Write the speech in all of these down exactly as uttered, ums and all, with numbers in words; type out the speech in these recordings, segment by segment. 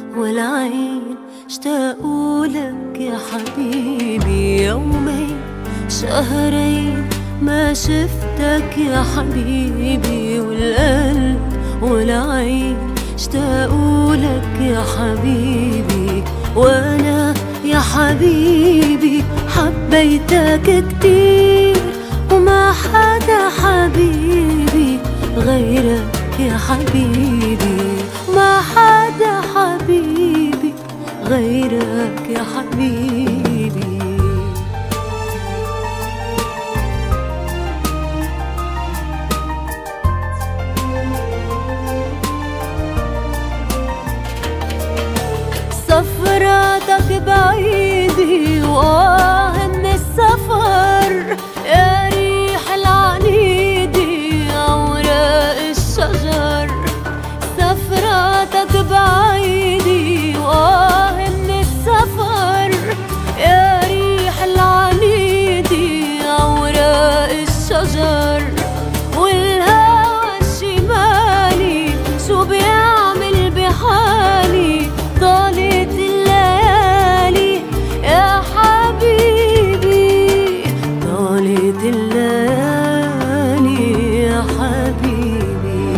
والعين اشتاقوا لك يا حبيبي. يومين شهرين ما شفتك يا حبيبي، والقلب والعين اشتاقوا لك يا حبيبي. وانا يا حبيبي حبيتك كتير، وما حدا حبيبي غيرك يا حبيبي، ما حدا حبيبي غيرك يا حبيبي. سفراتك بعيدة وآه من السفر، يا ريح العنيدة أوراق الشجر. سفراتك بعيدة وآه من السفر، يا ريح العنيدة أوراق الشجر. والهوى الشمالي شو بيعمل بحالي، طالت الليالي يا حبيبي، طالت الليالي يا حبيبي.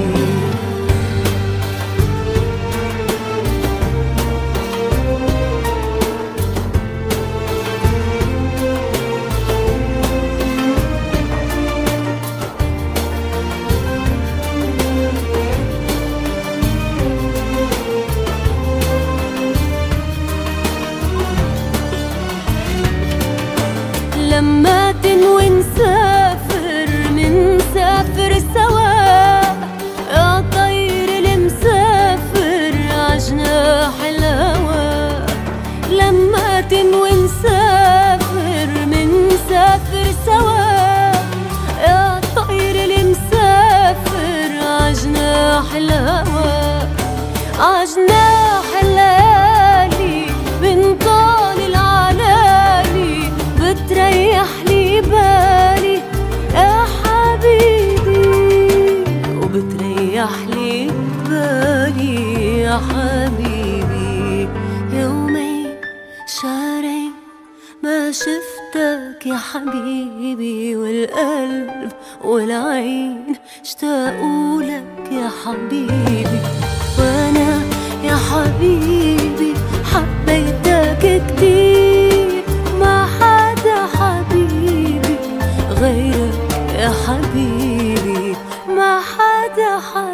لما تنوي نسافر منسافر سوا، يا طير المسافر عجناح الهوى. لما تنوي نسافر منسافر سوا، يا طير المسافر عجناح الهوى. عجناح الليالي بنطال العلالي، بتريح لي بالي يا حبيبي، وبتريح لي بالي يا حبيبي. يومين شهرين ما شفتك يا حبيبي، والقلب والعين اشتاقوا لك يا حبيبي. وانا يا حبيبي حبيتك كتير، ما حدا حبيبي غيرك يا حبيبي، ما حدا حبيبي